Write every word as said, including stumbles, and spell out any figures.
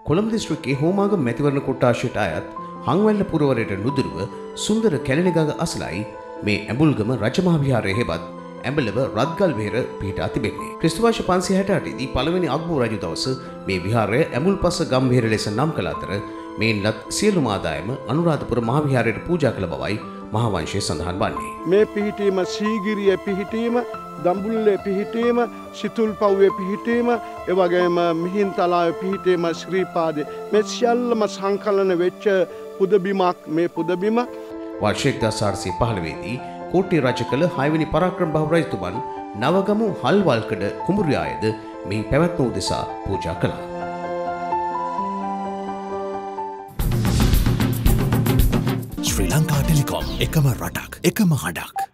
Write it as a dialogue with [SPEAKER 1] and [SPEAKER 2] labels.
[SPEAKER 1] කොළඹ දිස්ත්‍රික්කයේ හෝමාගම මැතිවරණ කොට්ටාශයට අයත් හංවැල්ල පුරවරයට නුදුරුව සුන්දර කැලණිගඟ අසලයි මේ ඇඹුල්ගම රජමහා විහාරයේ හෙවත් ඇඹලව රත්ගල් වෙහෙර පිහිටා තිබෙන්නේ. ක්‍රිස්තු වර්ෂ පන්සිය හැටඅට දී පළවෙනි අග්බෝ රජු දවස මේ විහාරය ඇඹුල්පස ගම් වෙහෙර ලෙස නම් කළ අතර මේන්ලත් සියලුම ආදායම අනුරාධපුර මහා විහාරයට පූජා කළ බවයි මහා වංශයේ සඳහන් වන්නේ.
[SPEAKER 2] මේ පිහිටීම සීගිරියේ පිහිටීම, දඹුල්ලේ පිහිටීම, සිතුල්පව්වේ පිහිටීම, ඒ වගේම මිහින්තලාවේ පිහිටීම ශ්‍රීපාදේ මේ සියල්ලම සංකලන වෙච්ච පුදබිමක් මේ පුදබිම.
[SPEAKER 1] වර්ෂ එක්දාස් හාරසිය පහළොව දී කෝට්ටේ රජ කළ හයවෙනි පරාක්‍රම බහු රජතුමන් නවගමු හල්වල්කඩ කුඹුරියායද මෙහි පැවැත්ම උදෙසා පූජා කළා.
[SPEAKER 3] ශ්‍රී ලංකා ටෙලිකොම් එකම රටක් එකම හඬක්.